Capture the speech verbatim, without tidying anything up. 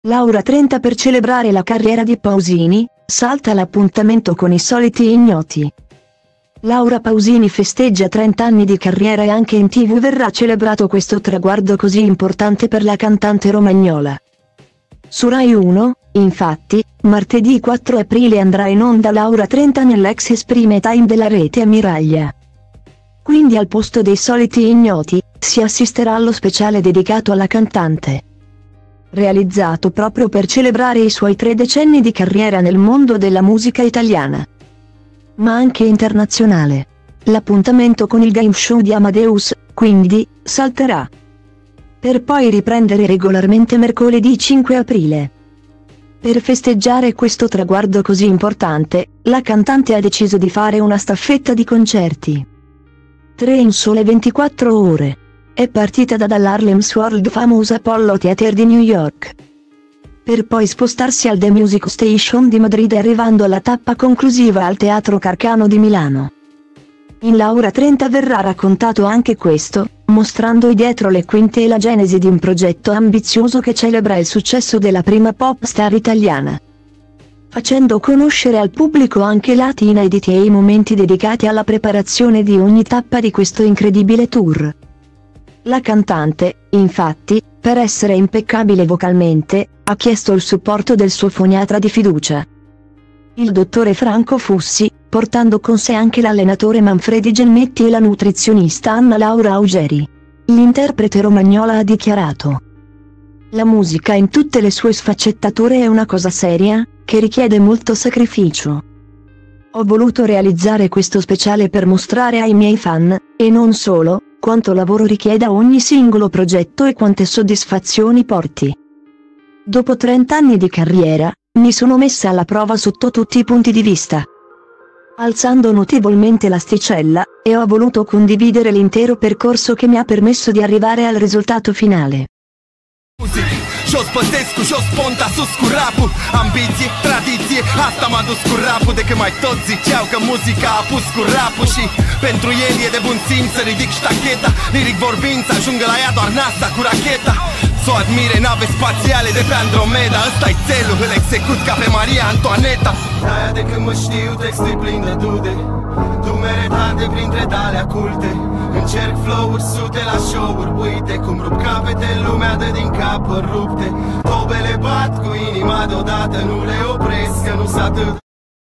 Laura trenta per celebrare la carriera di Pausini, salta l'appuntamento con i soliti ignoti. Laura Pausini festeggia trenta anni di carriera e anche in tivù verrà celebrato questo traguardo così importante per la cantante romagnola. Su Rai uno, infatti, martedì quattro aprile andrà in onda Laura trenta nell'ex Esprime Time della rete Ammiraglia. Quindi al posto dei soliti ignoti, si assisterà allo speciale dedicato alla cantante. Realizzato proprio per celebrare i suoi tre decenni di carriera nel mondo della musica italiana, ma anche internazionale. L'appuntamento con il game show di Amadeus, quindi, salterà, per poi riprendere regolarmente mercoledì cinque aprile. Per festeggiare questo traguardo così importante, la cantante ha deciso di fare una staffetta di concerti. Tre in sole ventiquattro ore. È partita da dall'Harlem's World Famous Apollo Theater di New York, per poi spostarsi al The Music Station di Madrid e arrivando alla tappa conclusiva al Teatro Carcano di Milano. In Laura trenta verrà raccontato anche questo, mostrando dietro le quinte e la genesi di un progetto ambizioso che celebra il successo della prima pop star italiana, facendo conoscere al pubblico anche lati inediti e i momenti dedicati alla preparazione di ogni tappa di questo incredibile tour. La cantante, infatti, per essere impeccabile vocalmente, ha chiesto il supporto del suo foniatra di fiducia, il dottore Franco Fussi, portando con sé anche l'allenatore Manfredi Gelmetti e la nutrizionista Anna Laura Augeri. L'interprete romagnola ha dichiarato: "La musica in tutte le sue sfaccettature è una cosa seria, che richiede molto sacrificio. Ho voluto realizzare questo speciale per mostrare ai miei fan, e non solo, quanto lavoro richieda ogni singolo progetto e quante soddisfazioni porti. Dopo trenta anni di carriera, mi sono messa alla prova sotto tutti i punti di vista, alzando notevolmente l'asticella, e ho voluto condividere l'intero percorso che mi ha permesso di arrivare al risultato finale." Și-o spătesc cu jos ponta sus cu rapul. Ambiție, tradiție, asta m-a dus cu rapul. De când mai toți ziceau că muzica a pus cu rapul. Și pentru el e de bun simț să ridic ștacheta. Liric vorbind să ajungă la ea doar NASA cu racheta. S-o admire nave spațiale de pe Andromeda. Ăsta-i țelul, îl execut ca pe Maria Antoaneta. De-aia de când mă știu textul plin de dude, dumere tante printre dalea culte. Încerc flow-uri sute la show-uri, uite cum rup capete, lumea dă din cap rupte. Tobele bat cu inima deodată, nu le opresc că nu s-atât.